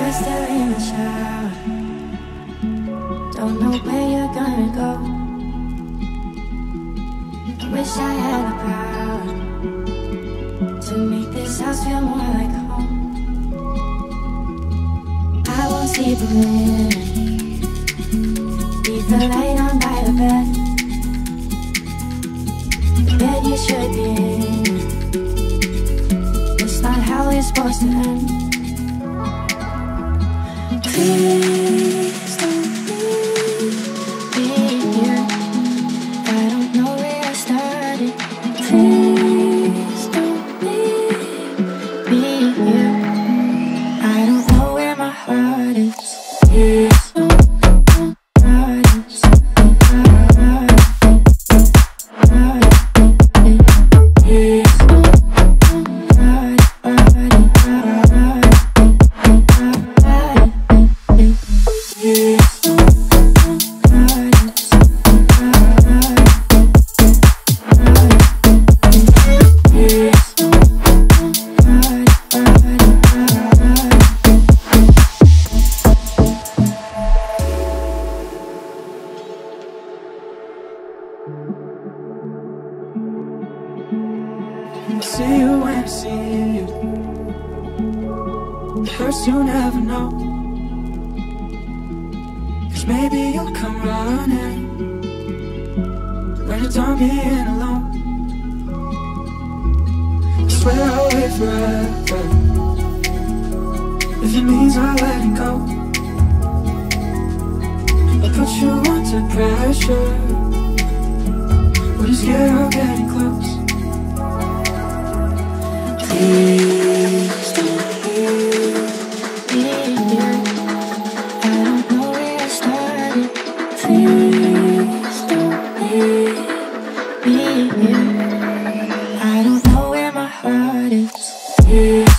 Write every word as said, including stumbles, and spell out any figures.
we're still in the shower. Don't know where you're gonna go. I wish I had the power to make this house feel more like home. I won't sleep a minute. Leave the light on by the bed. The bed you should be in. It's not how it's supposed to end. Please don't leave me here. I don't know where I started. Please don't leave me here. I don't know where my heart is. Please don't, don't heart is. Heart is. Heart is. Please don't, don't heart is. Heart is. Heart is. I see you when I see you. It hurts to never know. Cause maybe you'll come running when you're done being alone. I swear I'll wait forever if it means I'm letting go. I'll put you under pressure when you're scared of getting close. Please don't leave me here. I don't know where I started. Please don't leave me here. I don't know where my heart is.